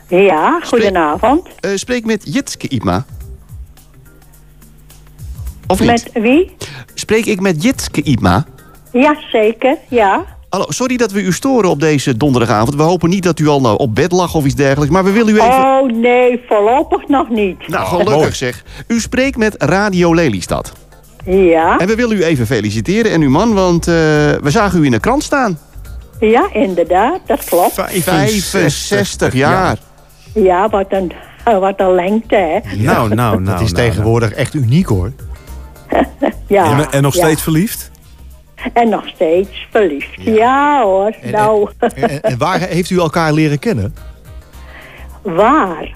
Ja, goedenavond. Spreek met Jitske Iepma. Of niet? Met wie? Spreek ik met Jitske Iepma? Ja, zeker, ja. Hallo, sorry dat we u storen op deze donderdagavond. We hopen niet dat u al op bed lag of iets dergelijks, maar we willen u even... Oh nee, voorlopig nog niet. Nou, gelukkig zeg. U spreekt met Radio Lelystad. Ja. En we willen u even feliciteren en uw man, want we zagen u in de krant staan. Ja, inderdaad, dat klopt. 65 jaar. Ja, wat een lengte, hè. Nou. Het is tegenwoordig echt uniek, hoor. Ja. En nog steeds verliefd? En nog steeds verliefd. Ja hoor, En waar heeft u elkaar leren kennen? Waar?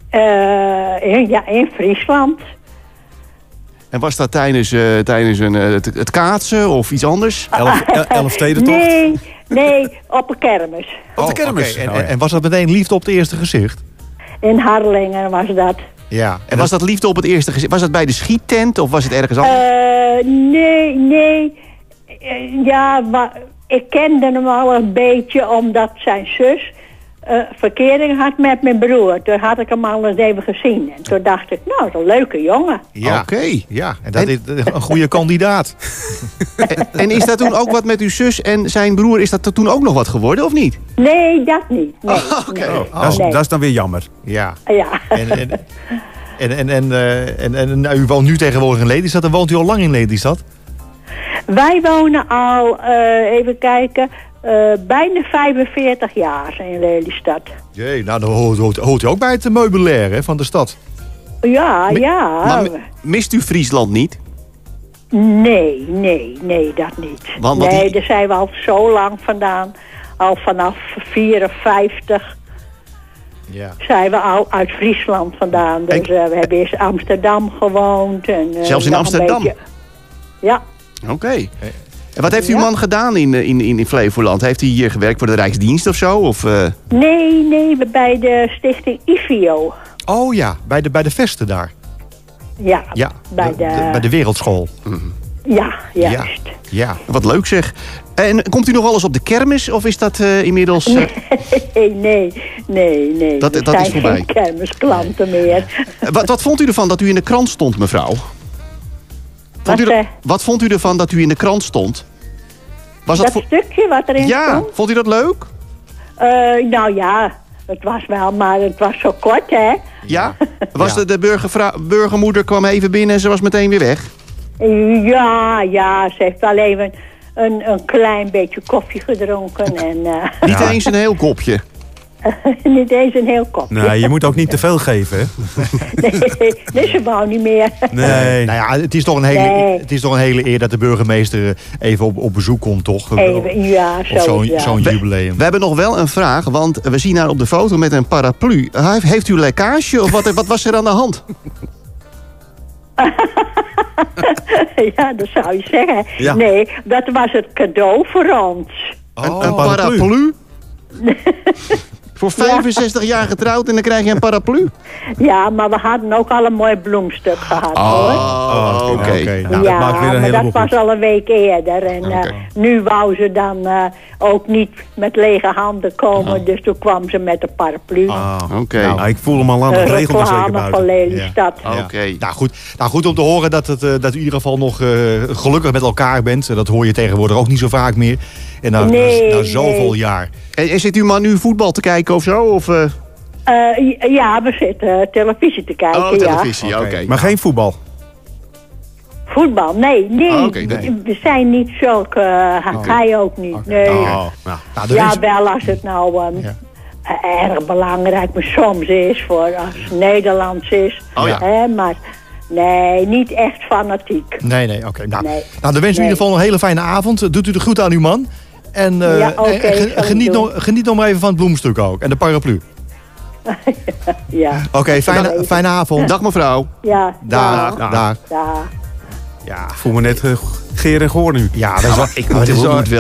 In Friesland. En was dat tijdens het kaatsen of iets anders? Elfstedentocht? Nee, op een kermis. Op de kermis. Okay. En was dat meteen liefde op het eerste gezicht? In Harlingen was dat. Ja. En was dat liefde op het eerste gezicht? Was dat bij de schiettent of was het ergens anders? Nee. Ja, maar ik kende hem al een beetje omdat zijn zus verkering had met mijn broer. Toen had ik hem al eens even gezien. En toen dacht ik, nou, dat is een leuke jongen. Ja. Oké. Ja, en dat is een goede kandidaat. En is dat toen ook wat met uw zus en zijn broer? Is dat toen ook nog wat geworden of niet? Nee, dat niet. Nee, Oké. nee. Dat is dan weer jammer. Ja. Ja. En u woont nu tegenwoordig in Lelystad. En woont u al lang in Lelystad? Wij wonen al, even kijken, bijna 45 jaar in Lelystad. Jee, nou dan hoort u ook bij het meubilair, hè, van de stad. Ja. Maar mist u Friesland niet? Nee, dat niet. Want daar zijn we al zo lang vandaan. Al vanaf 54 zijn we al uit Friesland vandaan. Dus we hebben eerst Amsterdam gewoond. En, zelfs in Amsterdam? Ja. Oké. En wat heeft uw man gedaan in Flevoland? Heeft hij hier gewerkt voor de Rijksdienst of zo? Of, Nee, bij de stichting IVIO. Oh ja, bij de vesten daar. Ja, bij de wereldschool. Ja, juist. Ja. Wat leuk zeg. En komt u nog wel eens op de kermis of is dat inmiddels... Nee. Dat is zijn voorbij. Geen kermisklanten meer. Wat vond u ervan dat u in de krant stond, mevrouw? Wat vond u ervan dat u in de krant stond? Was dat stukje wat erin stond? Vond u dat leuk? Nou ja, het was wel, maar het was zo kort, hè? Ja? De burgermoeder kwam even binnen en ze was meteen weer weg? Ja, ze heeft wel even een klein beetje koffie gedronken. En, Niet eens een heel kopje? Niet eens een heel kopje. Nee, je moet ook niet te veel geven, hè? Nee, ze wou niet meer. Nee. Nou ja, het is toch een hele eer dat de burgemeester even op bezoek komt, toch? Even, ja, of zo'n jubileum. We hebben nog wel een vraag, want we zien haar op de foto met een paraplu. Heeft u lekkage of wat was er aan de hand? Ja, dat zou je zeggen. Ja. Nee, dat was het cadeau voor ons. Een paraplu? Voor 65 jaar getrouwd en dan krijg je een paraplu? Ja, maar we hadden ook al een mooi bloemstuk gehad, hoor. Oké. Nou, dat maakt weer een maar heleboel dat was al een week eerder. En nu wou ze dan ook niet met lege handen komen. Dus toen kwam ze met een paraplu. Oké. Nou, ik voel hem al aan het regelen zeker reclame van buiten. Lelystad. Oké. Nou goed om te horen dat u in ieder geval nog gelukkig met elkaar bent. Dat hoor je tegenwoordig ook niet zo vaak meer. En na zoveel jaar. En zit uw man nu voetbal te kijken of zo? Of, Ja, we zitten televisie te kijken. Oh, televisie, ja. oké. Maar geen voetbal? Voetbal, nee. Oké, nee. We zijn niet zulke... Hij ook niet, nee. Ja, wel als het nou erg belangrijk maar soms is, voor als het Nederlands is. Maar nee, niet echt fanatiek. Nee, oké. Nou, dan wens ik u in ieder geval een hele fijne avond. Doet u de groet aan uw man. En geniet nog maar even van het bloemstuk ook. En de paraplu. Ja. Oké, fijne avond. Dag mevrouw. Ja. Dag. Dag. Ja. Ik voel me net Geer en Goor nu. Ja, dat is wel... Ik moet het wel